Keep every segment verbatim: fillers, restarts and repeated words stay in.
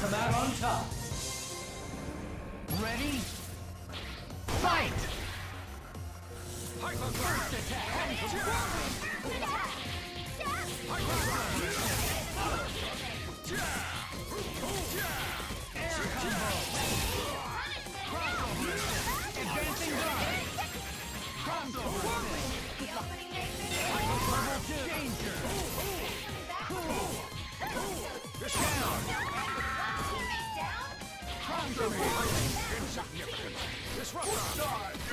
come out on top. Ready? Fight! First attack! Air combo! Crossover! Advancing guard! Crossover! Level two! Danger! Cool! Down! Crossover! Insignificant! Disruptor!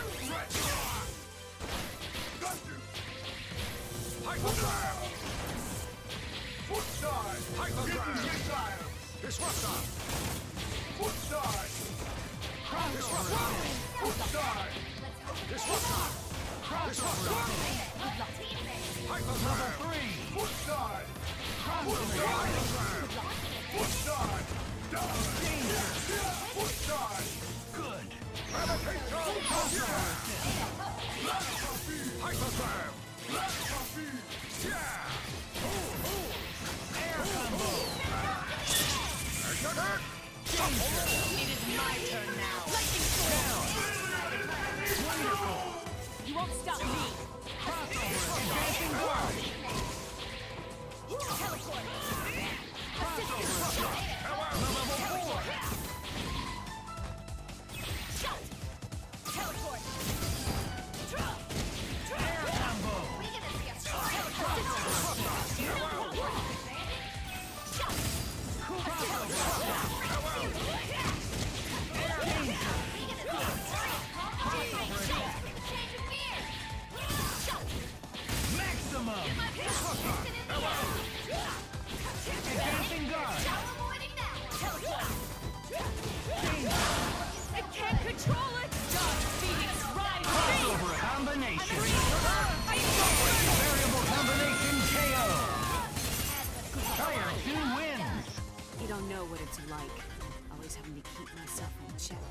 Got you! Hyperdrive! Foot side! Hyperdrive! Missile! Disruptor! Foot side! Disruptor! Foot side! Disruptor! Disruptor! Hyperdrive! Level three! Foot side! Foot side! Foot side! Danger! Foot side! Good! Gravitation! Hyperdrive! Yeah! Air combo! It is my turn now. Lightning storm! Wonderful! You won't stop me. Crossover! Advancing guard! Teleport! Crossover! Level four! Shot! Teleport! Air combo! Maximum! Advancing guard! I can't control it! Dodge Phoenix, rise! Crossover combination! I Variable combination K O! Fire two wins! You don't know what it's like. Always having to keep myself in check.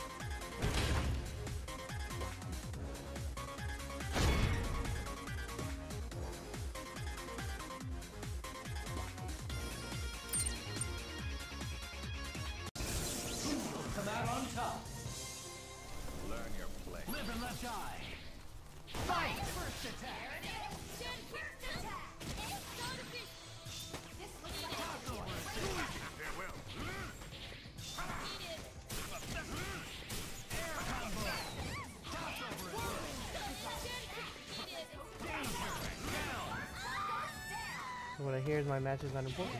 Come out on top. Learn your play. Live and let die. Fight! First attack. Farewell. Air combo. What I hear is my match is not important.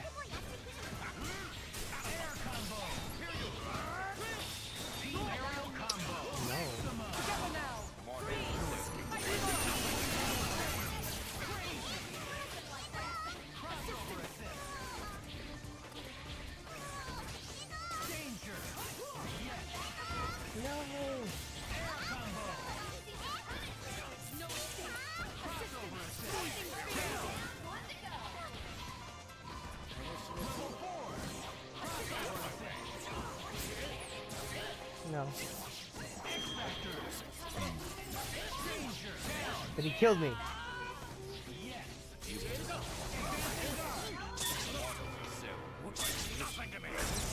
Air combo. Team aerial combo. No. Together now! Crossover assist. Danger. Yes. No. Air combo. Crossover assist. Level four. Crossover assist. No. X-Factors. Danger. Down. But he killed me. Yes. Nothing to me.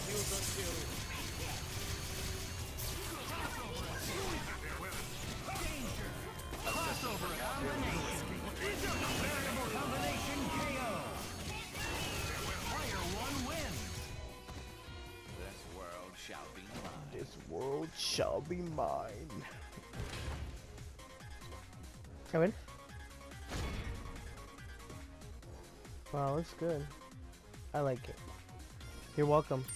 Danger. Crossover combination. Variable combination K O. Player one wins. This world shall be mine. This world shall be mine. Come in. Wow, looks good. I like it. You're welcome.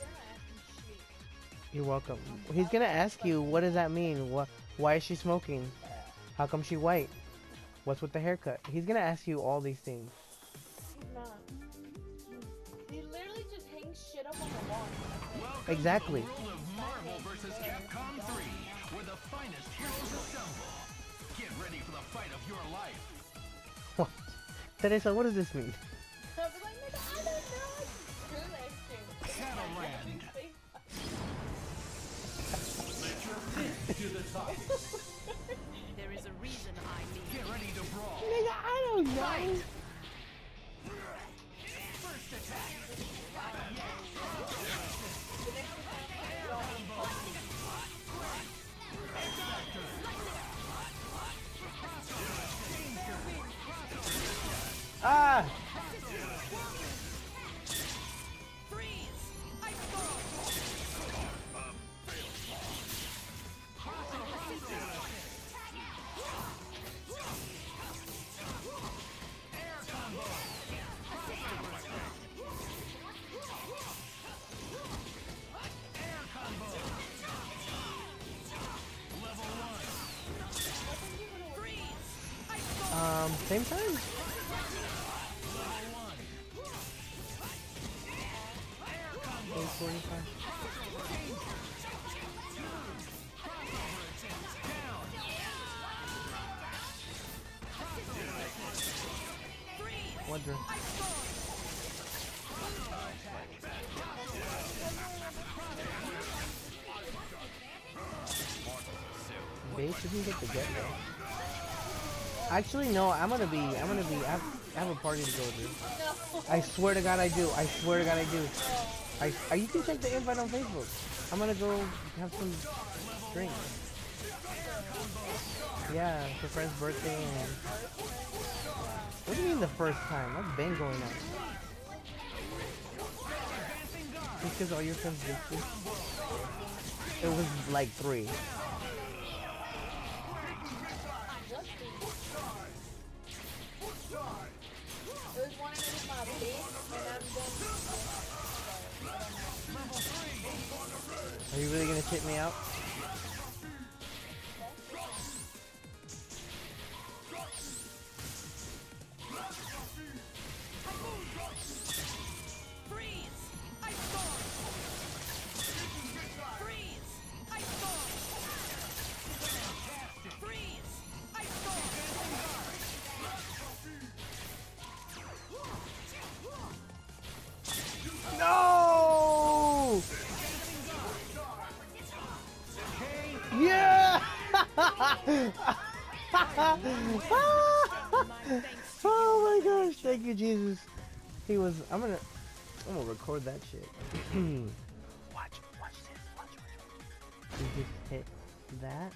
You're welcome. He's gonna ask you, what does that mean? What? Why is she smoking? How come she white? What's with the haircut? He's gonna ask you all these things. He's not. He literally just hangs shit up on the wall. Welcome Exactly. to the world of Marvel versus. Capcom three, where the finest heroes assemble. Get ready for the fight of your life. What? Teresa, what does this mean? I'll be like, nigga, I don't know. True life stream. Shadowland. Let your fist do the talking. There is a reason I leave. Get ready to brawl. Nigga, I don't know. Fight. First attack. Yes. Same time. eight forty-five. Wonder. Base didn't get the get though. Actually, no. I'm gonna be. I'm gonna be. I have, I have a party to go to. I swear to God, I do. I swear to God, I do. I, I. You can check the invite on Facebook. I'm gonna go have some drinks. Yeah, it's a friend's birthday and. What do you mean the first time? That's been going on. Just because all your friends did this? It was like three. Are you really gonna tip me out? No! Yeah! Oh my gosh, thank you, Jesus. He was, I'm gonna, I'm gonna record that shit. Watch, watch this, watch, watch, watch. He just hit that.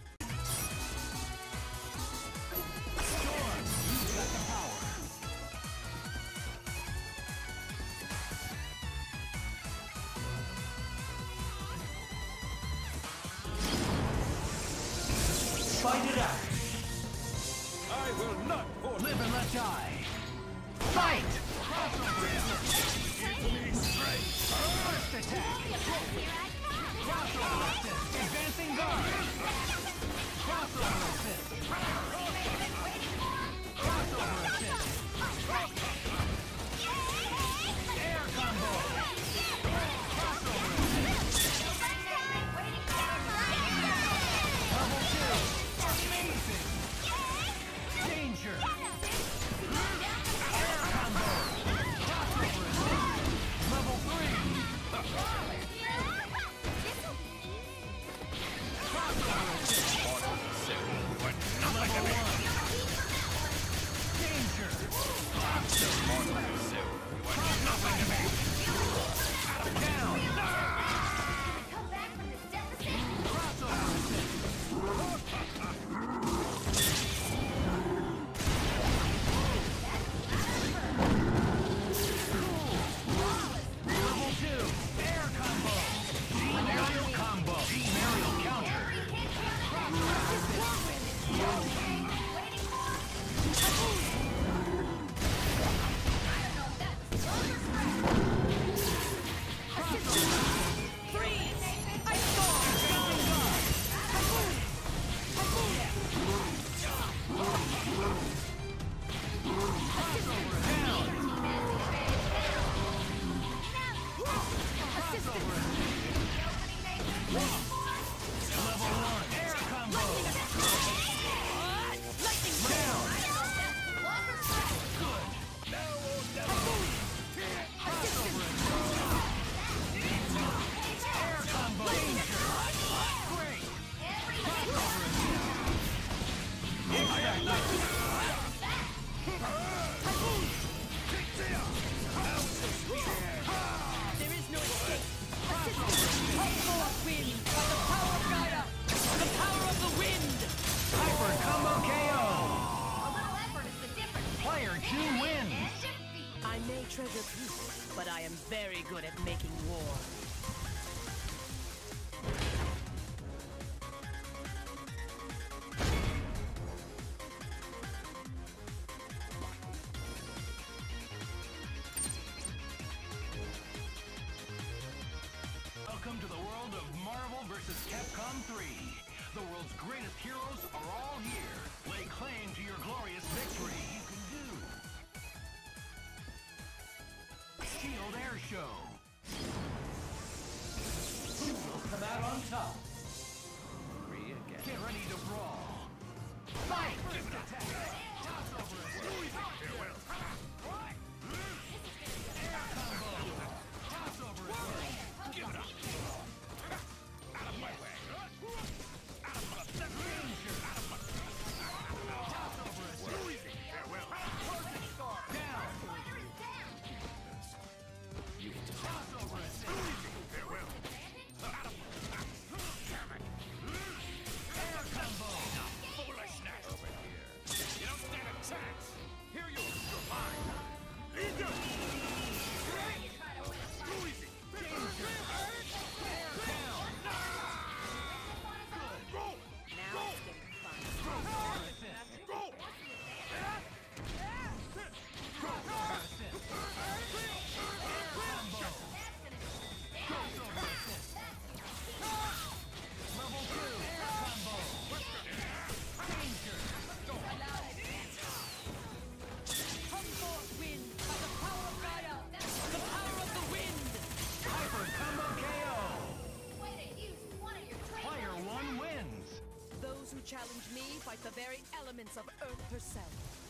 Fight it out. I will not force live and let die. Fight! First attack. Crossover assist. Advancing guard. Crossover assist. Crossover assist. Air combo. Crossover assist. Double kill. Amazing! Danger! Air combo! Level three! Crossover assist! Level one! Danger! Down! Crossover assist! Treasure peace, but I am very good at making war. Welcome to the world of Marvel versus. Capcom three. The world's greatest heroes are all here. Lay claim to your glorious victory. You can show. Who will come out on top? Free again. Get ready to brawl. Fight! First attack. Toss over it. Farewell. Air combo. Toss over it. Give it up. Out of my way. Out of my danger. Out of my toss over it. Farewell. Down. You can just Toss over it. Farewell. Out of air combo. Foolishness. over here. You don't stand a chance. Here you are. Mine. Eager. Too easy. Danger. Air down. Good. Go. Now Go. it's getting fun. Go. Assist. Go. Go. Assist. Air combo. Crossover assist. Level two. Air combo. Danger. Come forth, wind, by the power of Gaia, the power of the wind! Hyper combo K O. Player one wins. Those who challenge me fight the very elements of Earth herself.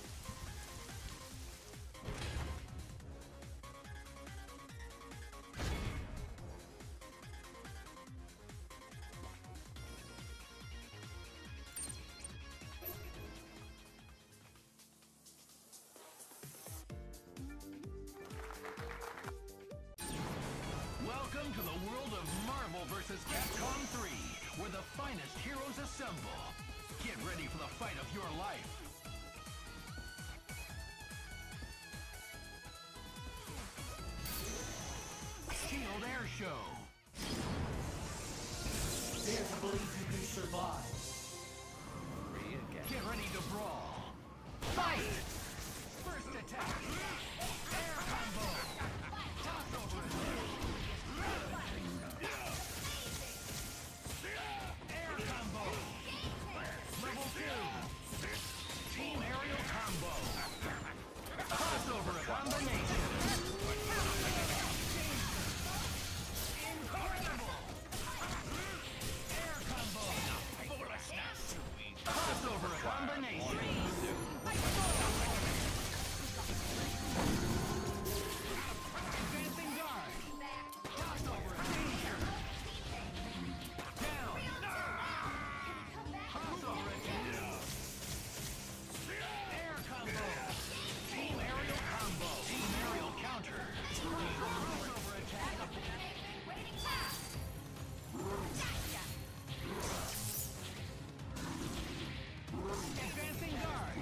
Welcome to the world of Marvel versus. Capcom three, where the finest heroes assemble. Get ready for the fight of your life. Shield Air Show. Dare to believe you can survive. Free again. Get ready to brawl. Fight! First attack. Air combo. Toss over it. Air combo. Level two. Team aerial combo. Crossover combination. Incredible. Air combo. Crossover combination. Advancing guard. Toss over danger. Down. Toss over it. Air combo. Team aerial combo. Team aerial counter. Crossover attack. Advancing guard.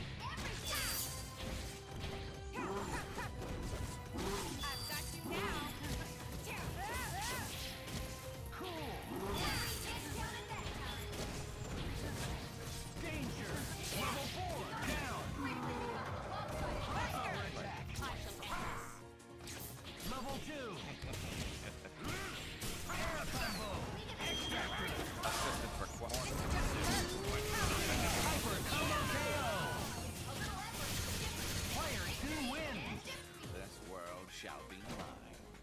I've got you now! Cool. Danger. Level four. Down. Crossover attack. Level two. Air combo. Extractor. Hyper combo K O. Player two wins. This world shall be mine.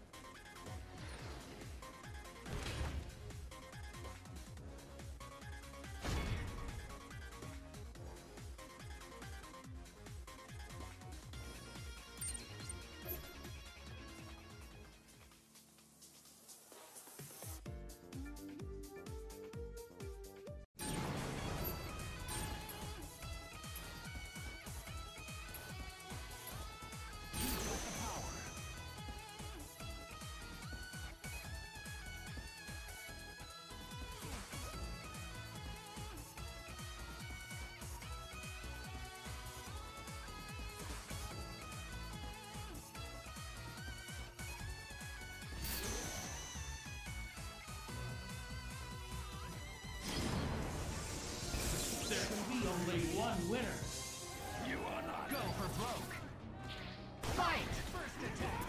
There can be only one winner. You are not. Go for broke. Fight! First attack.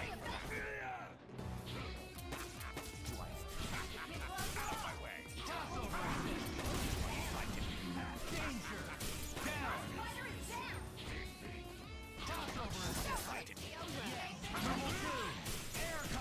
Out of my way. Toss over assist. Danger. Down. Toss over assist. Level two. Air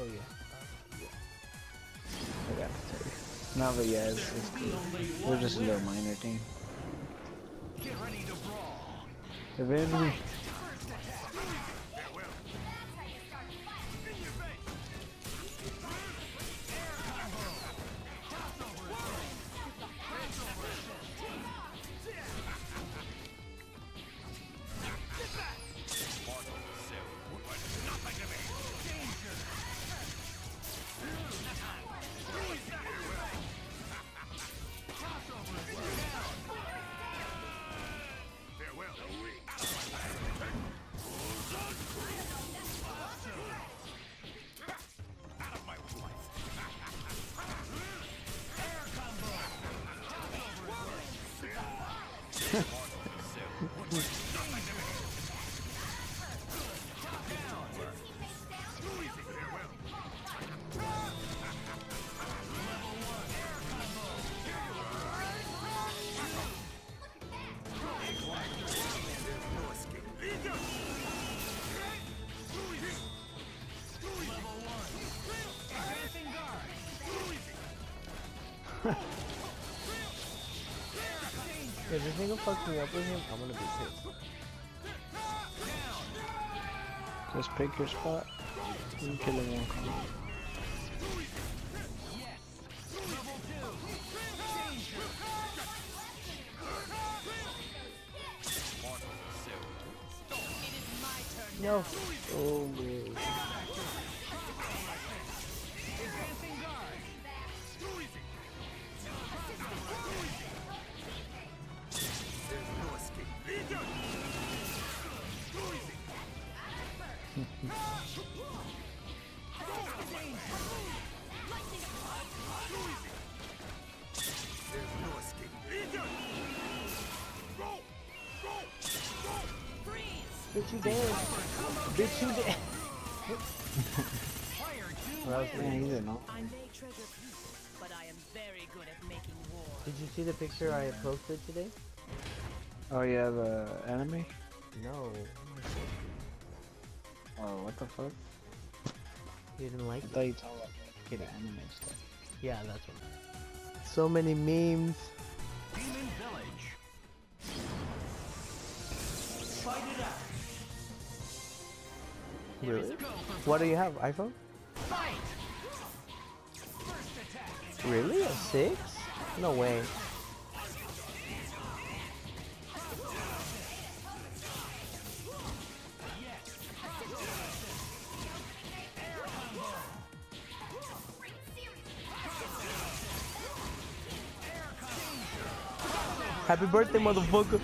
Oh yeah. I got to tell you. No, but yeah, it's, it's cool. We're just a little minor team. Get ready to brawl. Eventually, Farewell. In your face. Air combo. Toss over assist. Dance over assist. Get back. Mortal Silk. What? Nothing to me. Danger. Toss over assist. Farewell. Out of my way. Out of my way. Air combo. Toss over assist. Mortal Silk. What? Nothing to me. Top down. Too easy. Farewell. Level one. Air combo. No escape. Level one. Advancing guard. If this nigga fucks me up with him, I'm gonna be pissed. just pick your spot. You can kill him one combo. Yes. Level two. Danger. Mortal Silk. It is my turn. No. Oh, man. Advancing guard. Too easy. There's no escape. Legion. Too easy. There's no escape. Legion. Go. Go. Go. Bitch, you dead. Bitch, you dead. Fire two. Well, that was Man, pretty- you don't know. I may treasure peace, but I am very good at making war. Did you see the picture I posted today? Oh, yeah, the enemy? No. Oh, what the fuck? You didn't like I it? thought you told me to get an anime stuff. Yeah, that's what. So many memes. Demon Village. Fight it out. Really? Go for What do you have? iPhone? fight. First attack. Really? A six? No way. Happy birthday, motherfucker.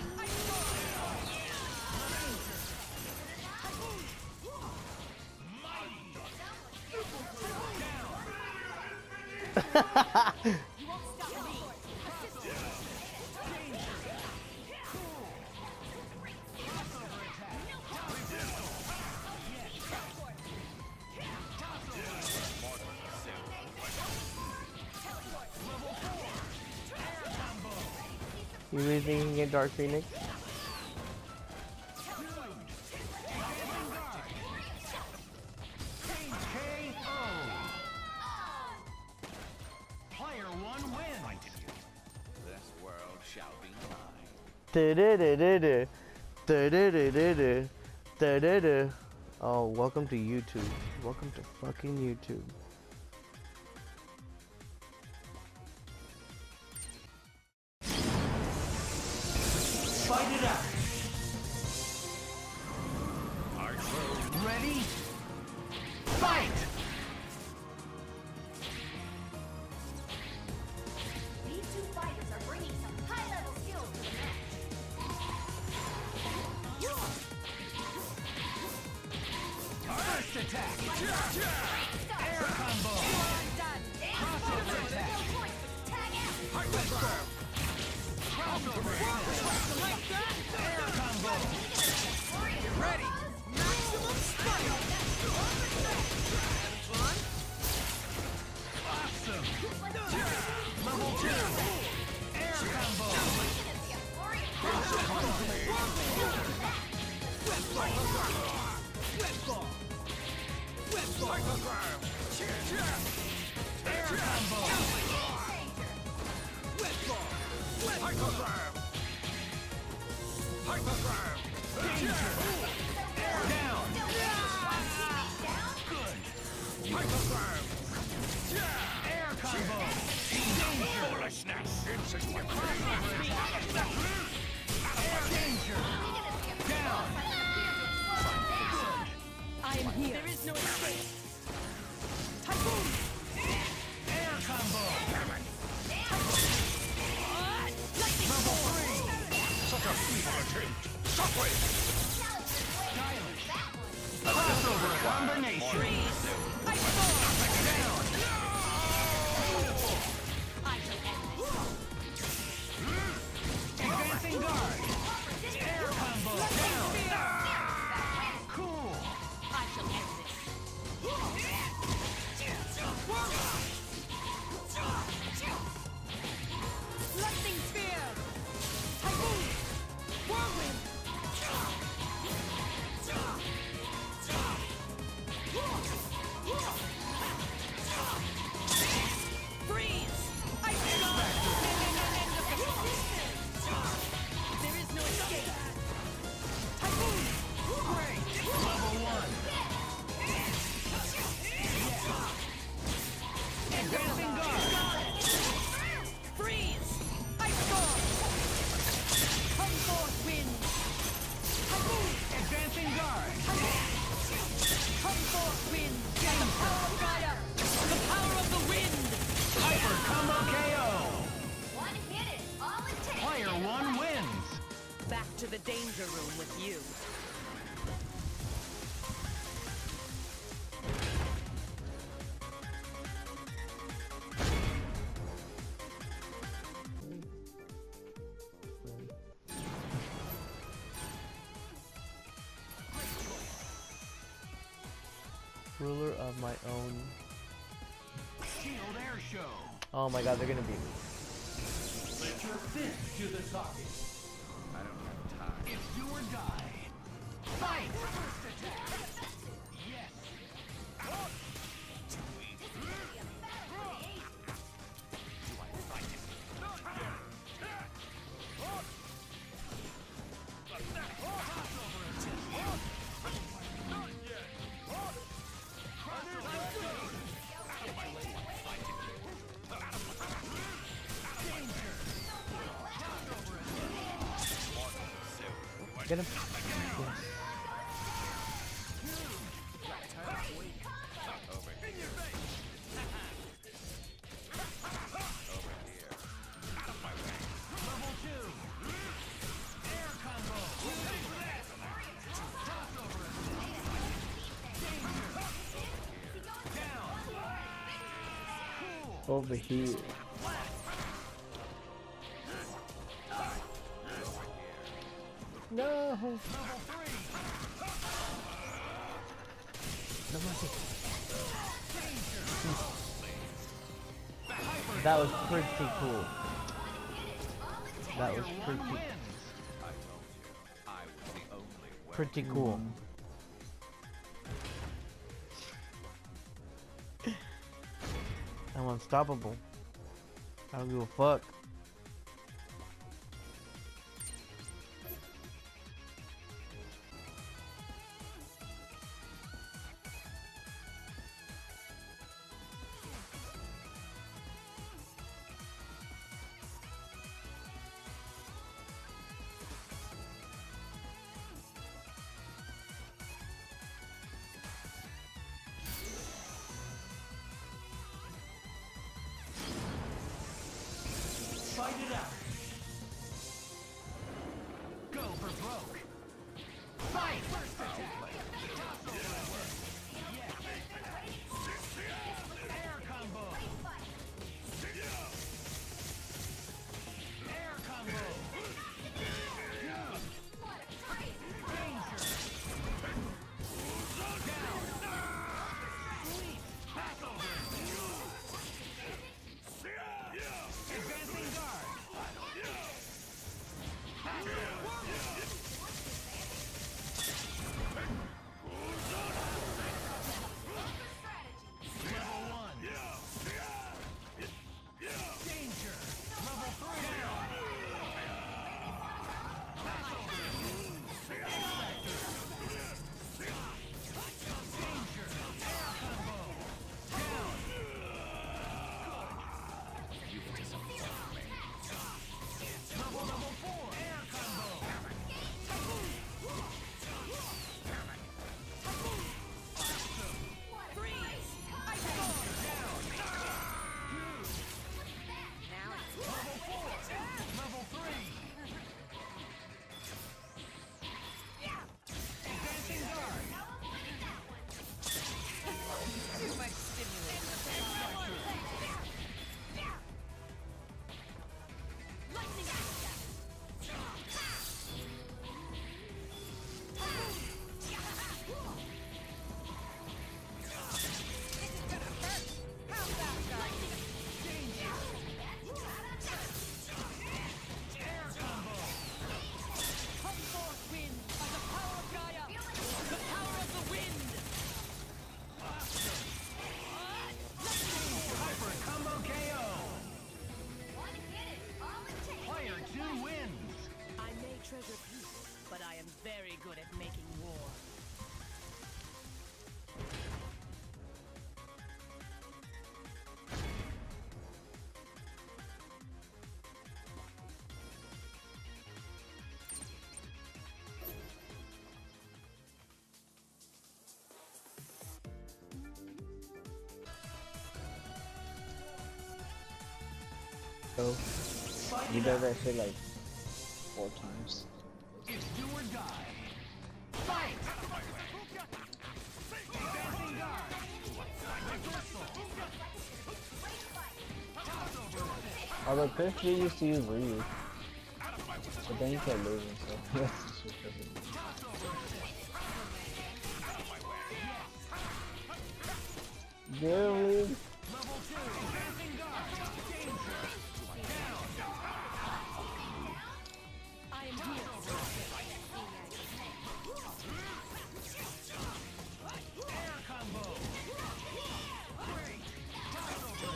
You really think you can get Dark Phoenix? Player one wins. This world shall be mine. Da-da-da-da-da. Da-da-da-da-da. Da-da-da. Oh, welcome to YouTube. Welcome to fucking YouTube. Fight it out. Ready? Fight! These two fighters are bringing some high-level skills to the match. First attack. Air combo. Crossover attack. Crossover. Air combo. Ready. Maximum style. Awesome. Level two. Air combo. Whip ball. Whip ball. Whip Hypergrab! Air combo! Whip ball! Hypergrab! Hypergrab! Danger! Air down! Good! Hypergrab! Air combo! Danger! Foolishness! Insistent! Air danger! Down! I am here. There is no escape. Typhoon! Air combo! Lightning Level storm! three! Such a feeble attempt! Shockwave! Stylish! Crossover combination! Freeze! Ice storm! Down! I shall end this. Advancing guard! Air combo! Down! Cool! I shall end this. Lightning spear! Typhoon! Whirlwind! Freeze! Ice storm! There is no escape. Typhoon! Level one! Advancing guard! Freeze! Ice storm! Come forth, wind! Typhoon! Advancing guard! Come forth, wind! Get the power of Gaia! The power of the wind! Hyper combo K O! One hit is all it takes. Player one wins! Back to the danger room with you. Ruler of my own. Shield Air Show! Oh my god, they're gonna beat me. Let your fist to the socket. I don't have time. It's do or die! Fight! First attack! Yes! Get him. Yes. Level two! Air combo! Crossover attack! Down! Cool! Over here. No. Level three! No mercy. The hyper That was pretty cool. That was one pretty, wins! I told you, I was the only way. pretty cool. I'm unstoppable. I don't give a fuck. Fight it out. Go for broke! Fight! First attack! Yes! Air combo! Air combo! Danger! Down! Sweep! Pass over! Advancing guard! good people, but I am very good at making war. So, he does that shit like four times. It's do or die. Fight! Dancing guard. Reversal. Toss over assist. Although P S G used to use Ryu, but then he kept losing, so that's just perfect. Toss over assist. Really? Level two. Dancing guard. Danger. Down. I am here. Air combo. Great. Toss over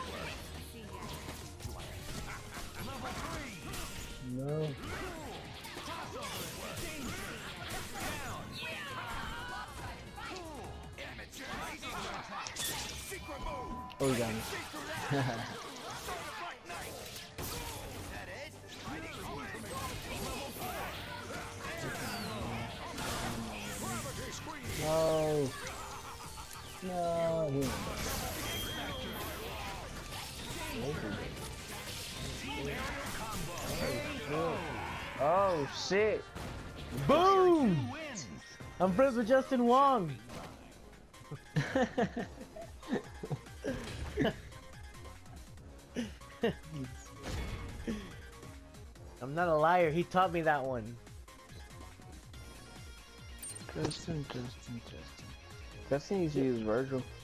assist. Level three. No. Toss over assist. Danger. Down. Cool. Amateur. Laser attack. Secret move. Oh, he got me. No. No, he went back. Oh shit. Boom! I'm friends with Justin Wong. I'm not a liar. He taught me that one. Justin, Justin, Justin. Justin used to use Virgil.